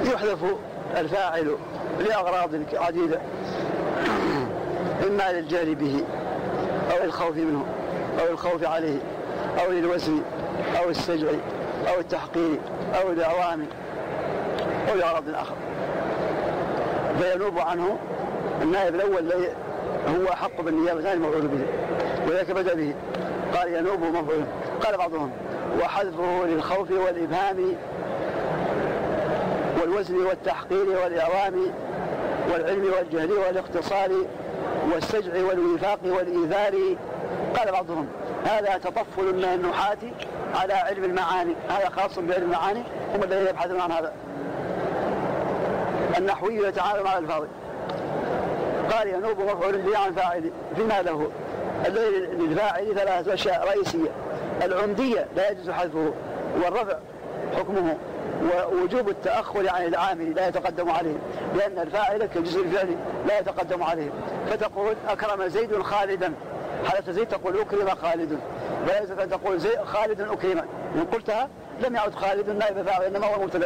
يحذف الفاعل لأغراض عديدة، إما للجهل به أو الخوف منه أو الخوف عليه أو للوزن أو السجع أو التحقير أو الإعوام أو لأغراض آخر، فينوب عنه النائب الأول هو حق بالنيابة الثاني المفعول به، وذلك بدأ به قال ينوب مفعول. قال بعضهم وحذفه للخوف والإبهام والوزن والتحقير والإعوام والعلم والجهل والاختصار والسجع والوفاق والإيثار. قال بعضهم هذا تطفل من النحاة على علم المعاني، هذا خاص بعلم المعاني، هم الذين يبحثون عن هذا. النحوي يتعامل مع الفاظ. قال ينوب مفعول به عن فاعل فيما له. الذي للفاعل ثلاث أشياء رئيسية: العمدية لا يجوز حذفه، والرفع حكمه، ووجوب التأخر عن العامل لا يتقدم عليه، لأن الفاعل كجزء الفعل لا يتقدم عليه. فتقول أكرم زيد خالدا، حالة زيد تقول أكرم خالد، ولا يجوز أن تقول خالد أكرم، إن قلتها لم يعد خالد نائب فاعل، إنما هو مبتدأ.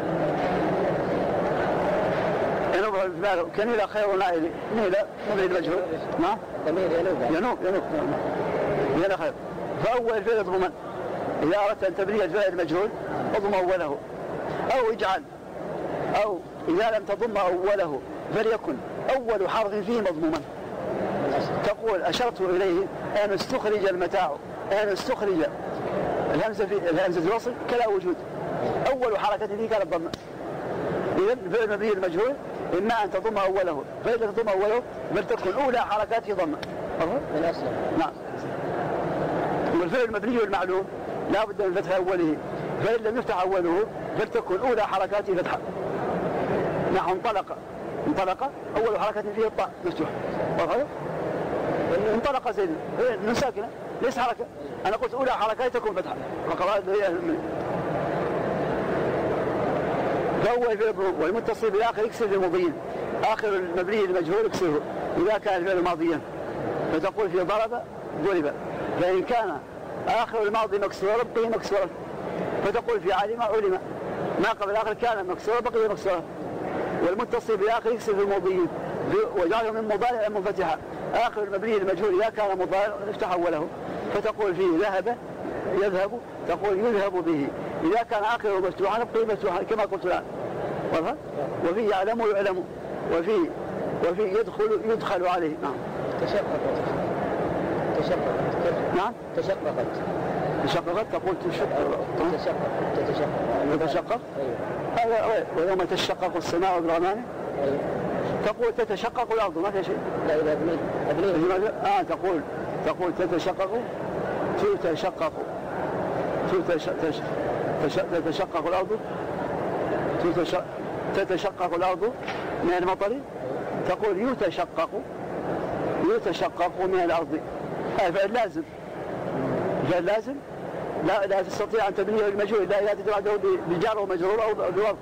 كنيلة خير نائل، نيلة مبني المجهول، نعم ينوب نيلة خير. فأول الفعل اضمن، إذا أردت أن تبني الفعل المجهول اضم أوله، أو اجعل، أو إذا لم تضم أوله فليكن أول حرف فيه مضموما. تقول أشرت إليه أن استخرج المتاع، أن استخرج الهمزة الوصل كلا وجود، أول حركة فيه كانت ضمة. إذن الفعل المبني المجهول إما أن تضم أوله، فإذا تضم أوله فلتكن أولى حركاته ضمة من أصله. نعم. والفعل المبني المعلوم لا بد من فتح أوله، فإن لم يفتح أوله فلتكن أولى حركاته فتحة. نحو انطلق أول حركة فيه الطاء مفتوح، انطلق زيد من ساكنة ليس حركة، أنا قلت أولى حركاته تكون فتحة. فهو والمتصل بالآخر يكسر للمبين، آخر المبني المجهول يكسره إذا كان الفعل ماضيا، فتقول في ضرب ضرب، فإن كان آخر الماضي مكسورا بقي مكسورا، فتقول في علم علم، ما قبل الآخر كان مكسورا بقي مكسورا. والمتصل بالآخر يكسر في الماضيين وجعله من مضارع منفتحا، آخر المبني المجهول إذا كان مضارع نفتح أوله، فتقول في ذهب يذهب تقول يذهب به، إذا كان آخره مفتوحا بقي مفتوحا كما قلت الآن. وفي يعلم يعلم، وفي يدخل عليه. نعم. نعم. تشققت تقول تتشقق. هذا ويوم تشقق السماء بالغمام تقول تتشقق الأرض، ما في شيء. لا إذا أبنيت تقول تتشقق تتشقق الأرض، تتشقق الأرض من المطر، تقول يتشقق من الأرض. هذا فعل لازم لا تستطيع أن تبنيه المجهول إلا إذا تتبعده بجار ومجرور أو بوضع.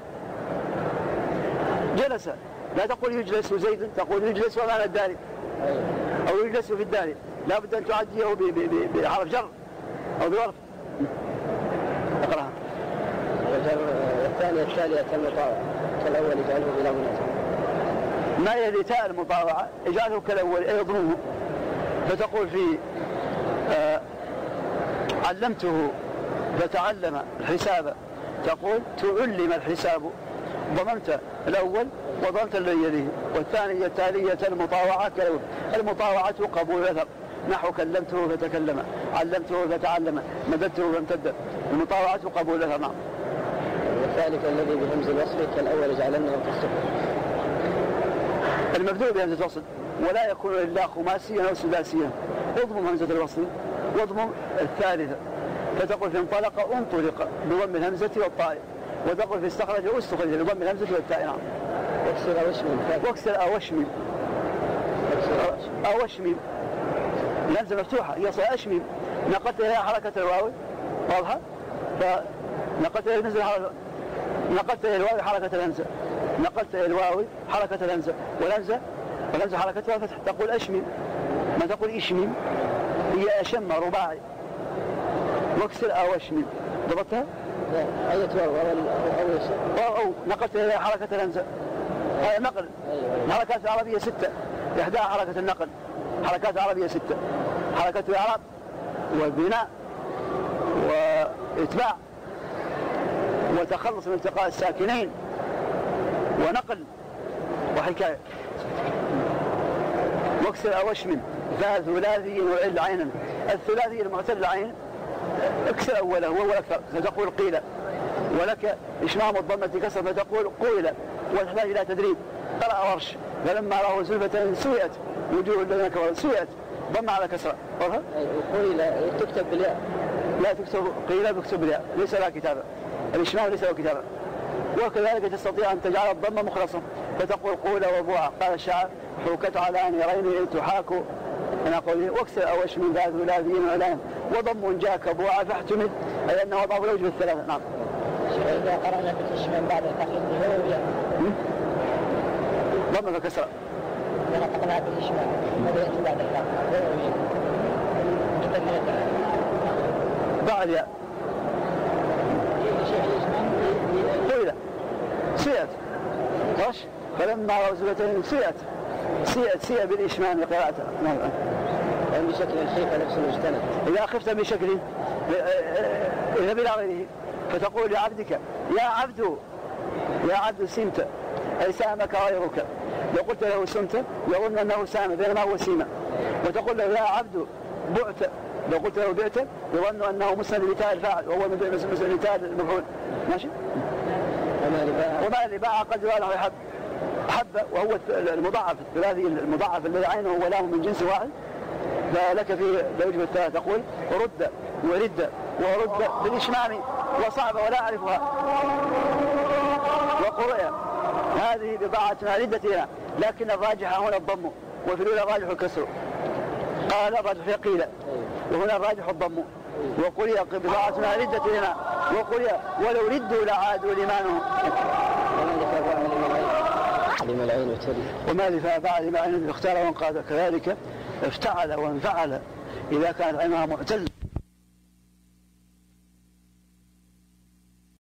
جلس لا تقول يجلس زيد، تقول يجلس ومعنى الدار أو يجلس في الدار، لا بد أن تعديه بحرف جر أو بظرف. اقرأها. والثانية التالية كالمطاوعة كالأول اجعله بلا مناسبة. ما يلي تاء المطاوعة اجعله كالأول أي اضمه، فتقول في علمته فتعلم الحساب، تقول تعلم الحساب، ضممت الأول وضممت الذي يليه. والثانية التالية المطاوعة كالأول، المطاوعة قبول الأثر، نحو كلمته فتكلم، علمته فتعلم، مددته فامتد، المطاوعة قبول الأثر. نعم. والثالث الذي بهمز الوصل كالأول جعلناه كالسكون، المبدوء بهمزة الوصل ولا يكون إلا خماسيا أو سداسيا، اضمم همزة الوصل واضمم الثالثة، فتقول في انطلق انطلق بضم الهمزة والطاء، وتقول في استخرج استخرج بضم الهمزة والتاء. نعم. واكسر أوشمم الهمزة مفتوحة هي صحيح أشمم، نقلت إليها حركة الواو واضحة، فنقلت إليها نقلت إلى الواو حركة الهمزة، نقلت إلى الواو حركة الهمزة، والهمزة حركتها فتح، تقول أشمم ما تقول إشمم، هي أشم رباعي. واكسر أوشمم، ضبطتها؟ أي أو نقلت إلى حركة الهمزة. هذا نقل. الحركات العربية 6، إحداها حركة النقل. حركات عربية 6: حركة الإعراب والبناء وإتباع وتخلص من التقاء الساكنين ونقل وحكاية. واكسر أوشم ذا ثلاثي وعل عينا. الثلاثي المعتل العين اكسر أوله وهو أكثر فتقول قيل، ولك إشمام الضمة كسر فتقول قيل، وتحتاج إلى تدريب. قرأ ورش فلما رأوا زلفة سوئت وجوه الذين كفروا سوئت ضم على كسرة. قيل تكتب بالياء، لا تكتب قيل تكتب بالياء، ليس لها كتابة. الإشمام ليس له كتابة. وكذلك تستطيع أن تجعل الضم مخلصا فتقول قول وبوعا. قال الشاعر حوكت على نيرين تحاك أنا قوله واكسر أوش من ذات ثلاثين وعلان وضم جاك بوعا فاحتمل أي أنه وضعه الوجه الثلاثة. نعم. إذا قرأنا في الإشمام بعد التحقيق ضم فكسر. إذا قرأنا في الإشمام ماذا يأتي بعد التحقيق؟ ضع الياء. قيل سيئت طش فلما رأوا زلفتين سيئت بالإشمام قراءته. بشكل الخيف نفس المجتنب. إذا خفت بشكل اذهب إلى غيره فتقول لعبدك يا عبد سمت أي سامك غيرك. لو قلت له سمت يظن أنه سام بينما هو سيما. وتقول له يا عبد بعت، لو قلت له بعت يظن أنه مسند لتاء الفاعل وهو مسند لتاء المفعول. ماشي. وما لباع قد له حب وهو المضاعف الثلاثي المضاعف الذي عينه ولاه من جنس واحد. فلك في الوجه الثالث تقول رد ورد ورد بالإشمام وصعب ولا أعرفها وقرئ هذه بضاعة ردتنا لكن الراجح هنا الضم وفي الأولى الراجح الكسر. قال الراجح قيل وهنا الراجح الضم. وقرئ بضاعة ردتنا وقرئ ولو ردوا لعادوا لمانهم. وما لفاء بعد ما العين اختار وانقاد كذلك افتعل وانفعل إذا كانت عينها معتل